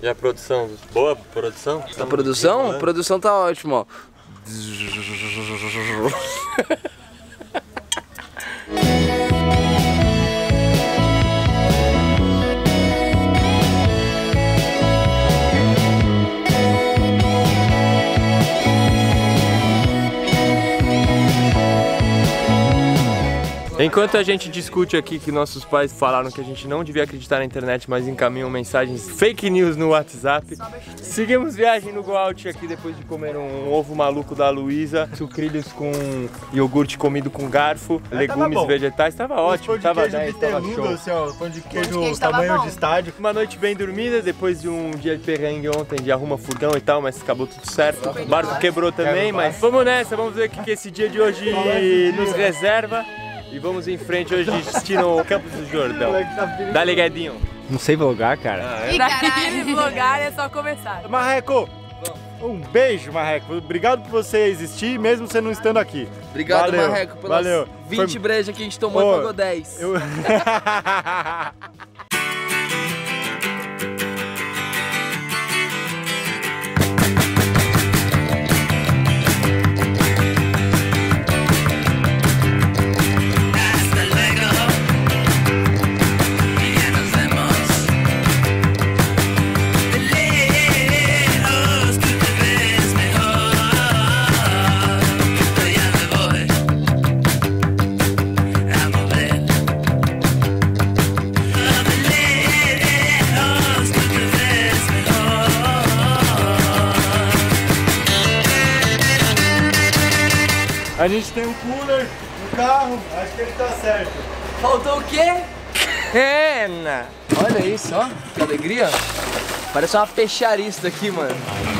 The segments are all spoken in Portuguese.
E a produção? Boa produção? A produção? A produção tá ótima, ó. Enquanto a gente discute aqui que nossos pais falaram que a gente não devia acreditar na internet, mas encaminham mensagens fake news no WhatsApp, seguimos viagem no Go Out aqui depois de comer um ovo maluco da Luísa, sucrilhos com iogurte comido com garfo, legumes vegetais, tava ótimo, tava 10, tava show. Assim, ó, pão de queijo tamanho de estádio. Uma noite bem dormida, depois de um dia de perrengue ontem, de arruma furgão e tal, mas acabou tudo certo. O barco quebrou também, mas vamos nessa, vamos ver o que esse dia de hoje nos reserva. E vamos em frente hoje, destino Campos do Jordão. Dá ligadinho. Não sei vlogar, cara. Pra vlogar é só começar. Marreco, um beijo, Marreco. Obrigado por você existir, mesmo você não estando aqui. Obrigado, valeu, Marreco, pelas 20 brejas que a gente tomou e pagou 10. A gente tem um cooler no carro, acho que ele tá certo. Faltou o quê? Rena! Olha isso, ó, que alegria. Parece uma peixaria isso daqui, mano.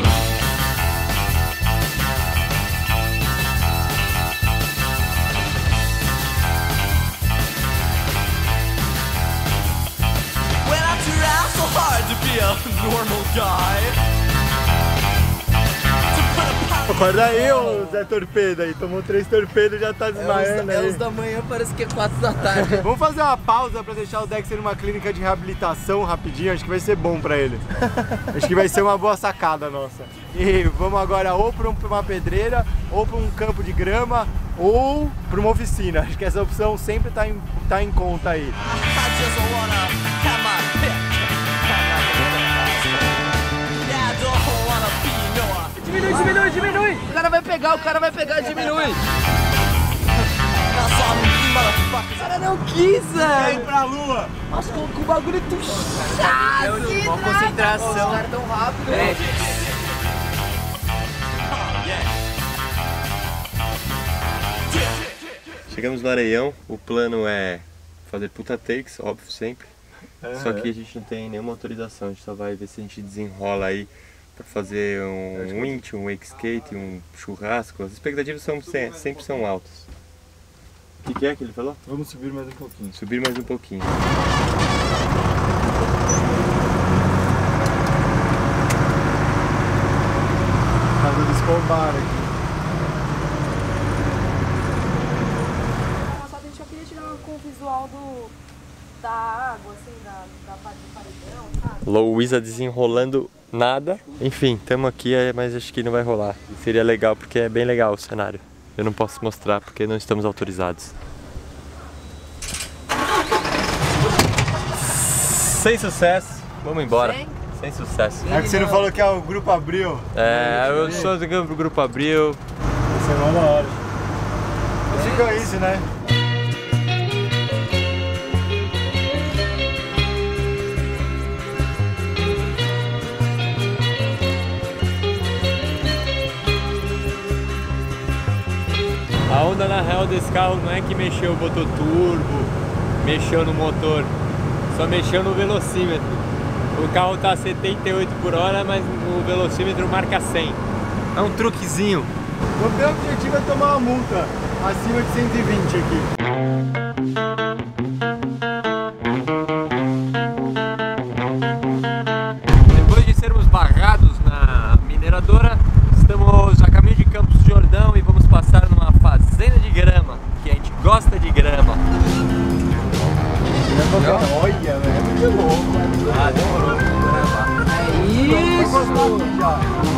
Acorda aí, ô Zé Torpedo aí, tomou 3 torpedos e já tá desmaiando aí. É os da manhã, parece que é 4 da tarde. Vamos fazer uma pausa pra deixar o Dexter numa clínica de reabilitação rapidinho, acho que vai ser bom pra ele. Acho que vai ser uma boa sacada nossa. E vamos agora ou pra uma pedreira, ou pra um campo de grama, ou pra uma oficina. Acho que essa opção sempre tá em conta aí. Diminui! O cara vai pegar, diminui! O cara não quis, velho! Vem pra lua! Nossa, com o bagulho tão chato! Uma concentração. Os caras tão rápido, Chegamos no Areião, o plano é fazer puta takes, óbvio, sempre. Só que a gente não tem nenhuma autorização, a gente só vai ver se a gente desenrola aí pra fazer um winch, um wake skate, um churrasco. As expectativas sempre são altas. O que é que ele falou? Vamos subir mais um pouquinho. Subir mais um pouquinho. Casa do Escobar aqui. Só a gente só queria tirar com o visual da água, assim, da parte do paredão, sabe? Luísa desenrolando nada. Enfim, estamos aqui, mas acho que não vai rolar. Seria legal porque é bem legal o cenário. Eu não posso mostrar porque não estamos autorizados. Sem sucesso. Vamos embora. Sem sucesso. É que você não falou que é o Grupo Abril? É, eu sou do Grupo Abril. Isso é mó da hora. Fica isso, né? A onda na real desse carro não é que mexeu, botou turbo, mexeu no motor, só mexeu no velocímetro. O carro tá a 78 por hora, mas o velocímetro marca 100. É um truquezinho. O meu objetivo é tomar uma multa acima de 120 aqui. Depois de sermos barrados na mineradora, estamos a caminho de Campos do Jordão e vamos passar numa fazenda de grama, que a gente gosta de grama. Olha, velho, é muito louco. Ah, demorou. Aí, encostar aqui já.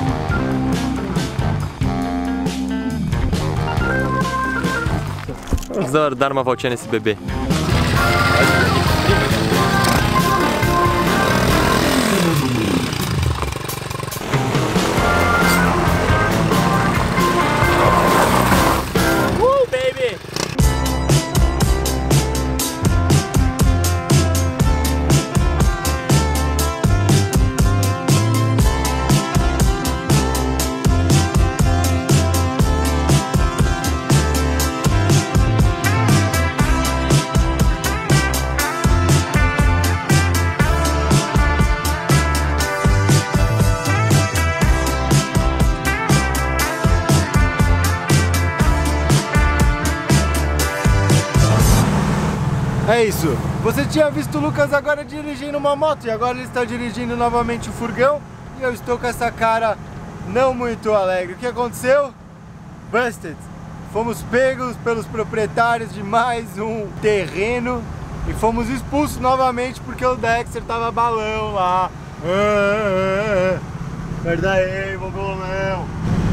Vamos dar uma voltinha nesse bebê. Baby! É isso. Você tinha visto o Lucas agora dirigindo uma moto e agora ele está dirigindo novamente o furgão e eu estou com essa cara não muito alegre. O que aconteceu? Busted. Fomos pegos pelos proprietários de mais um terreno e fomos expulsos novamente porque o Dexter tava balão lá. Perda aí, mongolão.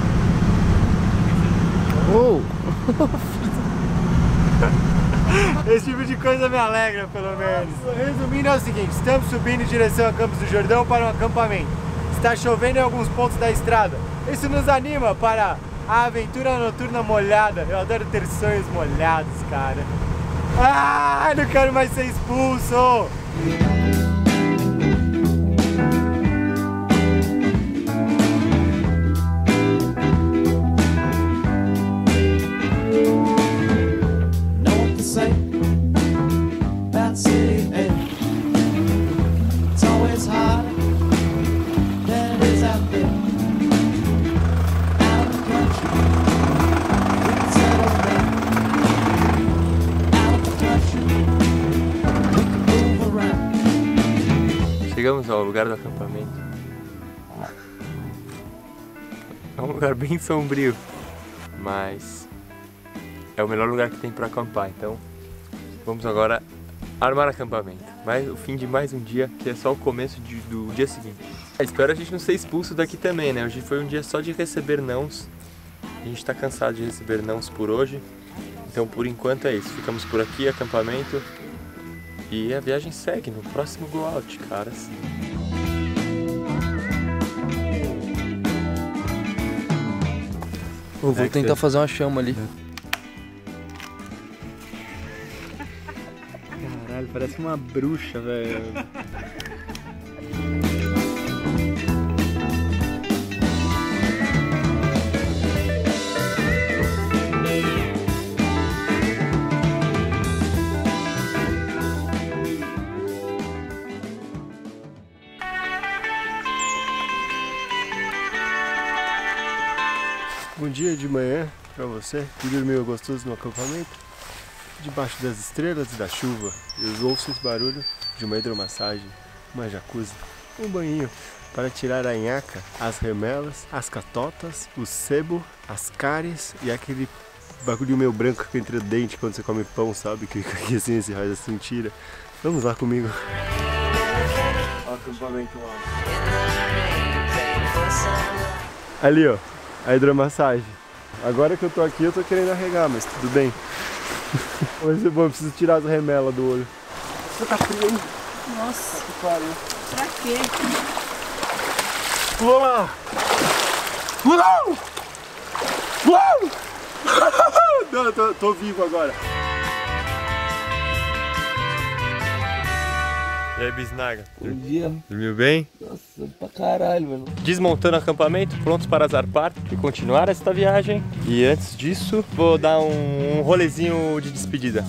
Esse tipo de coisa me alegra, pelo menos. Resumindo, é o seguinte: estamos subindo em direção a Campos do Jordão para um acampamento. Está chovendo em alguns pontos da estrada. Isso nos anima para a aventura noturna molhada. Eu adoro ter sonhos molhados, cara. Ah, não quero mais ser expulso! Chegamos ao lugar do acampamento. É um lugar bem sombrio, mas é o melhor lugar que tem para acampar. Então vamos agora armar acampamento. Mas o fim de mais um dia, que é só o começo do dia seguinte. Espero a gente não ser expulso daqui também, né? Hoje foi um dia só de receber nãos. A gente tá cansado de receber nãos por hoje. Então por enquanto é isso. Ficamos por aqui, acampamento. E a viagem segue no próximo Go Out, caras. Eu vou tentar fazer uma chama ali. Caralho, parece uma bruxa, velho. Bom dia de manhã pra você que dormiu gostoso no acampamento, debaixo das estrelas e da chuva. Eu ouço esse barulho de uma hidromassagem, uma jacuzzi, um banhinho para tirar a nhaca, as remelas, as catotas, o sebo, as cáries e aquele bagulho meio branco que entra dente quando você come pão, sabe? Que fica aqui assim, esse raio assim tira. Vamos lá comigo. Olha o acampamento lá. Ali, ó. A hidromassagem. Agora que eu tô aqui, eu tô querendo arregar, mas tudo bem. Vai ser bom, eu preciso tirar as remelas do olho. Você tá frio, hein? Nossa, Que pariu. pra quê? Vamos lá! Uau! Uau! Não, eu tô vivo agora. E aí, Bisnaga? Bom dia. Dormiu bem? Nossa, pra caralho, mano. Desmontando o acampamento, prontos para zarpar e continuar esta viagem. E antes disso, vou dar um rolezinho de despedida.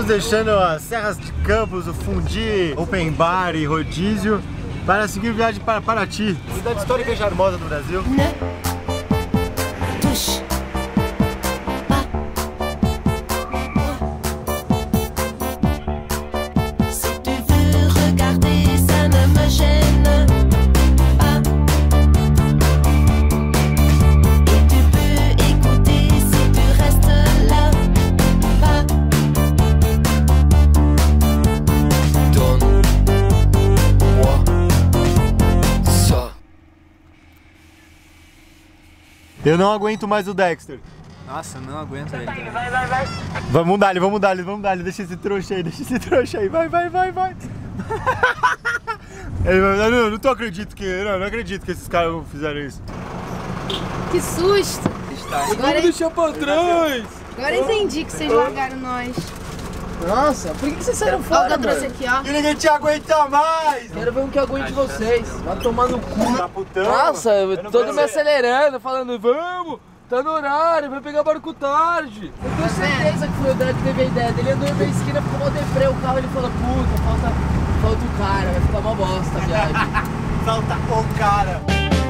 deixando as Serras de Campos, o Fundi, Open Bar e Rodízio para seguir viagem para Paraty, cidade histórica e charmosa do Brasil. Eu não aguento mais o Dexter. Nossa, eu não aguento ele. Vai. Vamos dar ele. Deixa esse trouxa aí, vai. Ele vai, não acredito que esses caras fizeram isso. Que susto! Agora deixar pra trás! Agora eu entendi que vocês largaram nós. Nossa, por que vocês saíram fora, Olha o que eu trouxe aqui, ó. Que ninguém te aguenta mais! Quero ver um que aguente vocês. Vai tomar no cu. Tá putão? Nossa, todo me acelerando, falando, vamos, tá no horário, vai pegar barco tarde. Eu tenho certeza que foi o Dad que teve a ideia dele. Ele andou na esquina, ficou mal deprê, o carro, ele falou, puta, falta o cara, vai ficar uma bosta a viagem. Falta o cara.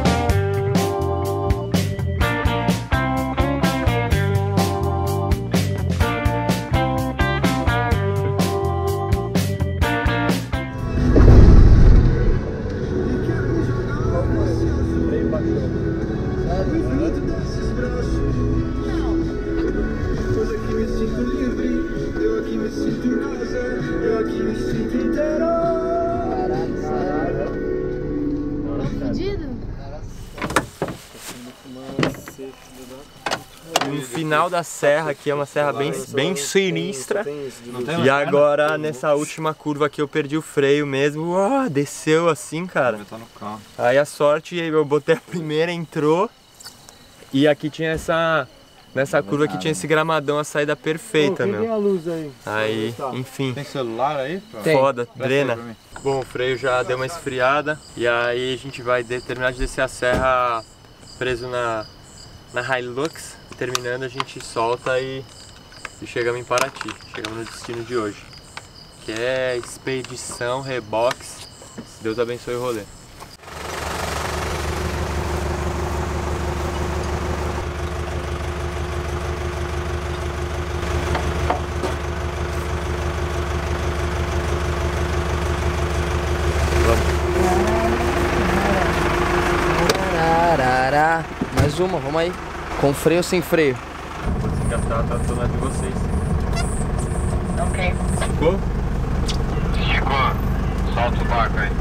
No final da serra, aqui é uma serra bem sinistra. E agora nessa última curva aqui eu perdi o freio mesmo. Desceu assim, cara. Aí a sorte, eu botei a primeira, entrou. E aqui tinha nessa curva aqui tinha esse gramadão, a saída perfeita, meu. A luz Aí, enfim. Tem celular aí? Foda, drena. Bom, o freio já deu uma esfriada. E aí a gente vai terminar de descer a serra preso na Hilux. Terminando, a gente solta e chegamos em Paraty. Chegamos no destino de hoje, que é Expedição Rebox. Deus abençoe o rolê. Mais uma, vamos aí. Com freio ou sem freio? Vou desengatar, tá do lado de vocês. Ok. Ficou? Ficou. Solta o barco aí.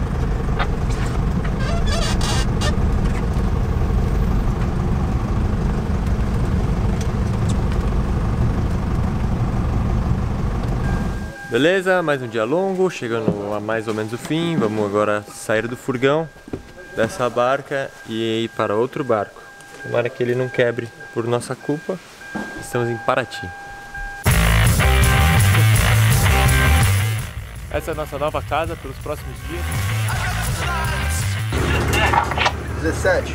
Beleza, mais um dia longo, chegando a mais ou menos o fim. Vamos agora sair do furgão, dessa barca e ir para outro barco. Tomara que ele não quebre por nossa culpa. Estamos em Paraty. Essa é a nossa nova casa pelos próximos dias. 17.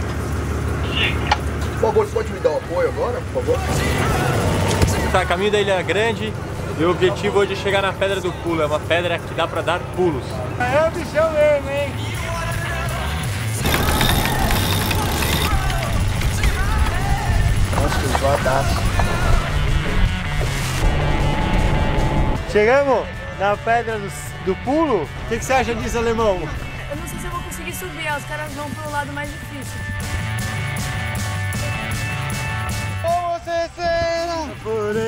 Por favor, você pode me dar um apoio agora, por favor? Tá, caminho da Ilha Grande e o objetivo hoje é chegar na Pedra do Pulo. É uma pedra que dá pra dar pulos. É o bichão mesmo, hein? Nossa, que zoadaço. Chegamos na Pedra do Pulo. O que você acha disso, alemão? Eu não sei se eu vou conseguir subir, os caras vão pro lado mais difícil. Como você será? Porém.